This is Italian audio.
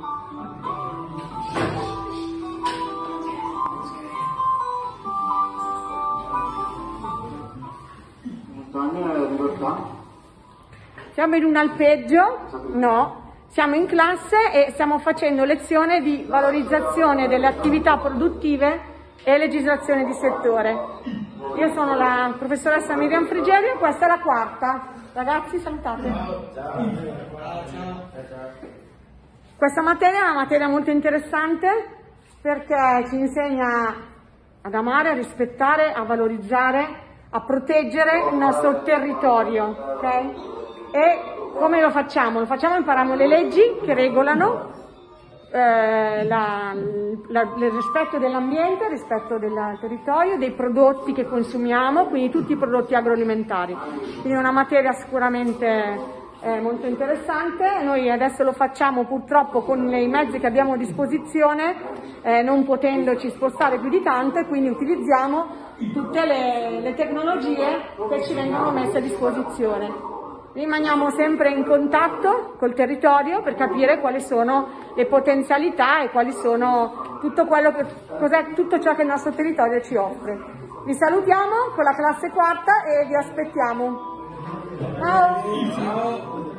Siamo in un alpeggio? No. Siamo in classe e stiamo facendo lezione di valorizzazione delle attività produttive e legislazione di settore. Io sono la professoressa Miriam Frigerio e questa è la quarta. Ragazzi, salutate. Questa materia è una materia molto interessante perché ci insegna ad amare, a rispettare, a valorizzare, a proteggere il nostro territorio, ok? E come lo facciamo? Lo facciamo imparando le leggi che regolano il rispetto dell'ambiente, il rispetto del territorio, dei prodotti che consumiamo, quindi tutti i prodotti agroalimentari. Quindi è una materia sicuramente molto interessante. Noi adesso lo facciamo purtroppo con i mezzi che abbiamo a disposizione, non potendoci spostare più di tanto, e quindi utilizziamo tutte le tecnologie che ci vengono messe a disposizione. Rimaniamo sempre in contatto col territorio per capire quali sono le potenzialità e quali sono tutto ciò che il nostro territorio ci offre. Vi salutiamo con la classe quarta e vi aspettiamo. Ciao!